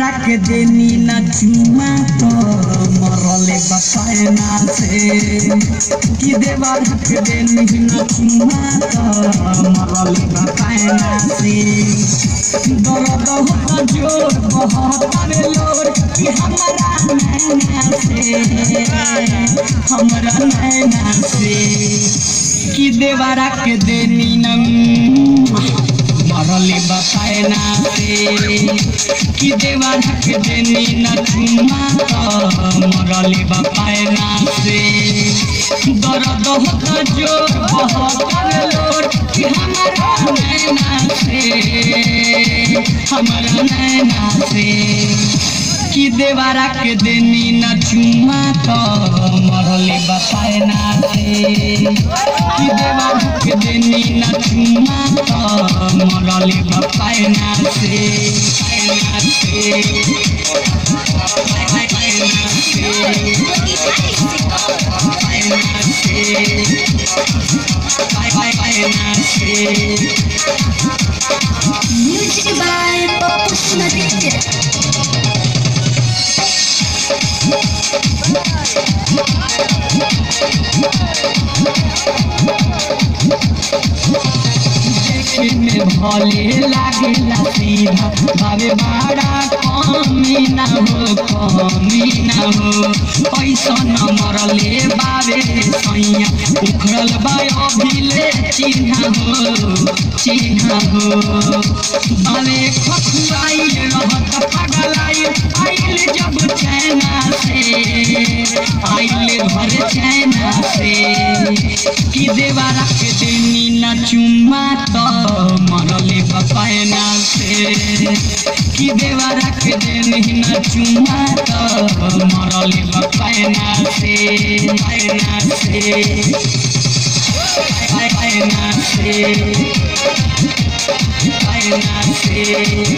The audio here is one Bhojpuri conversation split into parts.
देवरा के देनी न चुमा तो मरले बपायना से कि देवरा के देनी न चुमा तो मरले बपायना से दर्द होता जोर बहुत लोर कि हमारा नैना से कि देवरा के देनी न मरले बपायना से कि देवरा के देनी न चुमा तो मरले बपायना से दर्द होता जोर बहुत लोर कि हमारा नैना से कि देवरा के देनी न चुमा तो मरले बपायना से कि देवरा के देनी न चुमा तो मरले बपायना से Music by Popus में भले लागेला सीधा बाबे बड़ा कमी ना हो पैसा न मरले बाबे सैया उखड़ल बा अभिले चिन्हा हो बाबे खखुआई रहत पगलाई आइल जब चैना से आइल घर चैना से कि देवरा के देनी न चुमा तो मरले बपायना से कि देवरा के देनी न चुमा तो मरले बपायना से पायना से पायना से पायना से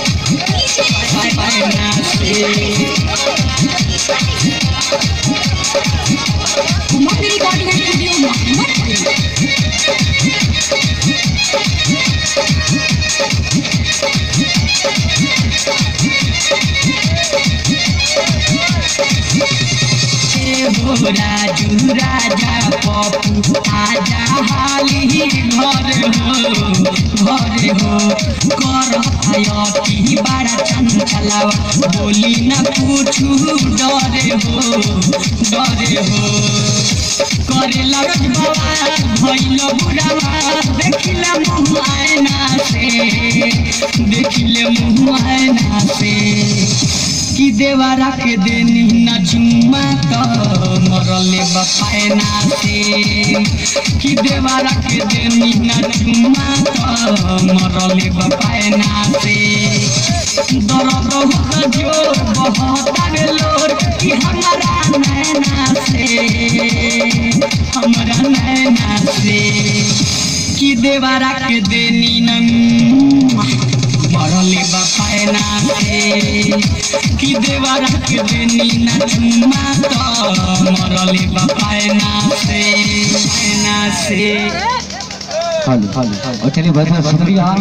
पायना से Kumabi recording studio राजू राजा पप्पू आजा हाली घर हो कर की बड़ा चंचलावा बोली न पूछू डरे हो करे लगत बाबा भइल बुढ़ावा देखिले मुँह आयना से कि देवरा के देनी न चुमा तो मरले बपायना से कि देवरा के देनी न चुमा तो मरले बपायना से दर्द होता जोर बहुत लोर कि हमारा नैना से कि देवरा के देनी न मरले बपायना से कि देवरा के देनी न चुमा तो मरले बपायना से चलिए बहुत शुक्रिया।